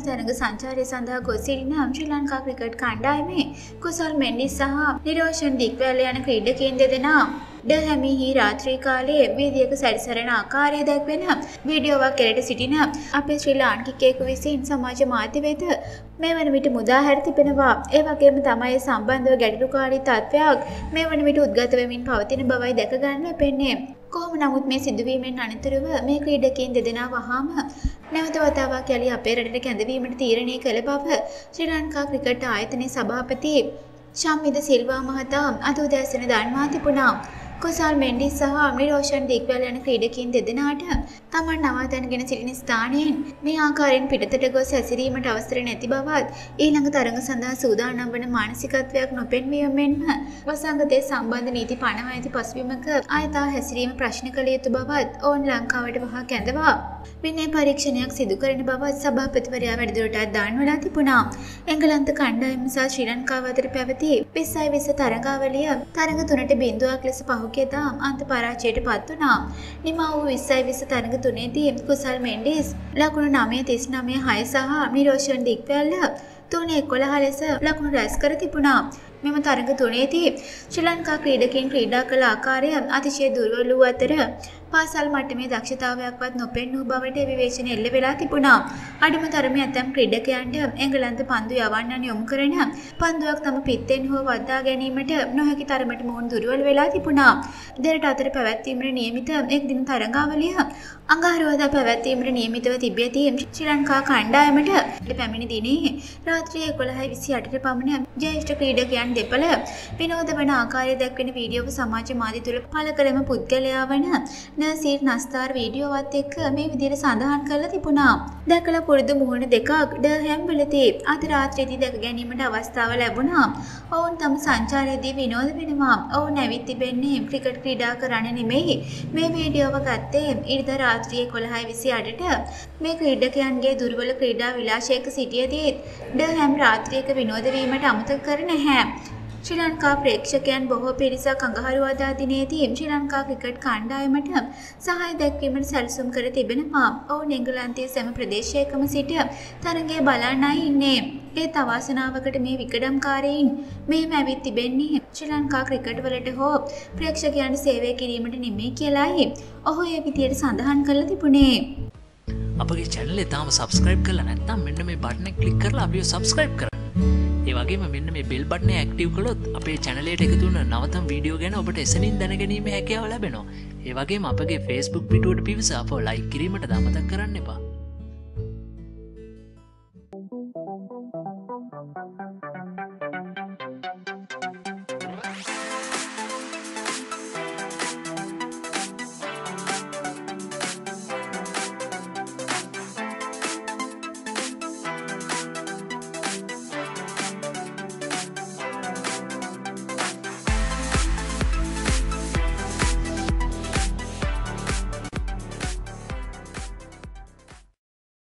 තරඟ සංචාරය සඳහා ගොස් සිටින ශ්‍රී ලංකා ක්‍රිකට් කණ්ඩායමේ කුසල් මෙන්ඩිස් සහ නිරෝෂන් දික්වැල්ල යන ක්‍රීඩකයන් දෙදෙනා ඩහැමිහි රාත්‍රී කාලයේ වීදියක සැරිසරන ආකාරය දැක්වෙන වීඩියෝවක් එරට සිටින අපේ ශ්‍රී ලාංකිකයෙකු විසින් සමාජ මාධ්‍ය වෙත මේ වන විට මුදා හැර තිබෙනවා. ඒ වගේම තමයි සම්බන්ධව ගැටලුකාරී තත්ත්වයක් මේ වන විට උද්ගත වෙමින් පවතින බවයි දැක ගන්න ලැබෙන්නේ. කොහොම නමුත් මේ සිදුවීමෙන් අනතුරුව මේ ක්‍රීඩකයන් දෙදෙනා වහාම නැවත වතාවක් යලි අපේ රටට කැඳවීමට තීරණය කළ බව ශ්‍රී ලංකා ක්‍රිකට් ආයතනයේ සභාපති ශම්මිද සිල්වා මහතා අද උදෑසන දන්වා තිබුණා. කුසල් මෙන්ඩිස් සහ නිරෝෂන් දික්වැල් යන ක්‍රීඩකයන් දෙදෙනාට තමන් නවාතැන්ගෙන සිටින ස්ථානයෙන් මේ ආකාරයෙන් පිටතට ගොස් හැසිරීමට අවසර නැති බවත් ඊළඟ තරඟ සඳහා සූදානම් වන මානසිකත්වයක් නොපෙන්වීම මෙන්ම වසංගතයේ සම්බන්ධ නීති පනවා ඇති පසුබිමක ආයතා හැසිරීම ප්‍රශ්න කළ යුතු බවත් ඔවුන් ලංකාවට වහා කැඳවා විනය පරීක්ෂණයක් සිදු කරන බවත් සභාපතිවරයා වැඩිදුරටත් දන්වලා තිබුණා. එංගලන්ත කණ්ඩායම සහ ශ්‍රී ලංකාව අතර පැවති 2020 තරඟාවලිය තරඟ 3-0ක් ලෙස පහුගියදා අන්ත පරාජයට පත් වුණා. නිමා වූ 2020 තරඟ 3දී කුසල් මෙන්ඩිස් ලකුණු 9.39 සහ නිරෝෂන් දික්වැල්ල 3.11 ලෙස ලකුණු රැස් කර තිබුණා. මෙම තරඟ 3දී ශ්‍රී ලංකා ක්‍රීඩකයන් ක්‍රීඩා කළ ආකාරය අතිශය දුර්වල වූ අතර පාසල් මට්ටමේ දක්ෂතාවයක්වත් නොපෙන්නූ බවට විවේචන එල්ල වෙලා තිබුණා. අඩුම තරමේ ඇතැම් ක්‍රීඩකයන්ට එංගලන්ත පන්දු යවන්නන් යොමු කරන පන්දුවක් තම පිත්තෙන් හෝ වද්දා ගැනීමට නොහැකි තරමට මොවුන් දුර්වල වෙලා තිබුණා. දෙරට අතර පැවැත්වීමට නියමිත එක් දින තරඟාවලිය අඟහරුවාදා පැවැත්වීමට නියමිතව තිබෙති ශ්‍රී ලංකා කණ්ඩායමට පැමිණි දිනේ රාත්‍රී 11:28ට පමණ ජ්‍යෙෂ්ඨ ක්‍රීඩකයන් දෙපළ විනෝද වන ආකාරය දැක්වෙන වීඩියෝව සමාජ මාධ්‍ය තුල පළ කළම පුද්ගලයා වන නසීර් නස්තාර් වීඩියෝවත් එක්ක මේ විදිහට සඳහන් කරලා තිබුණා. දැකලා පුරුදු මුහුණ දෙකක් ඩර්හැම් වලදී අද රාත්‍රියේදී දැක ගැනීමට අවස්ථාව ලැබුණා. ඔවුන් තම සංචාරයේදී විනෝද වෙනවා. ඔවුන් ඇවිත් තිබෙන්නේ ක්‍රිකට් ක්‍රීඩා කරන්න නෙමෙයි. මේ වීඩියෝව ගත්තේ ඉරිදා රාත්‍රියේ 11:28ට මේ ක්‍රීඩකයන්ගේ දුර්වල ක්‍රීඩා විලාසයක සිටියදී ඩර්හැම් රාත්‍රියක විනෝද වීමට අමතක කර නැහැ. ශ්‍රී ලංකා ප්‍රේක්ෂකයන් බොහෝ පිරිසක් අඟහරුවාදා දිනේදී ශ්‍රී ලංකා ක්‍රිකට් කණ්ඩායමට සහාය දැක්වීමට සැලසුම් කර තිබෙනවා. ඔවුන් එංගලන්තයේ සෑම ප්‍රදේශයකම සිට තරඟය බලන්නයි ඉන්නේ. ඒත් අවාසනාවකට මේ විකඩම්කාරයින් මෙහෙම ඇවිත් තිබෙන්නේ ශ්‍රී ලංකා ක්‍රිකට් වලට හෝ ප්‍රේක්ෂකයන්ට සේවය කිරීමට නෙමෙයි කියලායි ඔහු ඒ විදියට සඳහන් කරලා තිබුණේ. අපගේ channel එක තාම subscribe කරලා නැත්නම් මෙන්න මේ බටන් එක click කරලා අපිව subscribe කරන්න. ඒ වගේම මෙන්න මේ bell button එක active කළොත් අපේ channel එකට එකතු වෙන නවතම වීඩියෝ ගැන ඔබට එසනින් දැනගැනීමේ හැකියාව ලැබෙනවා. ඒ වගේම අපගේ Facebook පිටුවට පිවිස අපව like කිරීමට අමතක කරන්න එපා.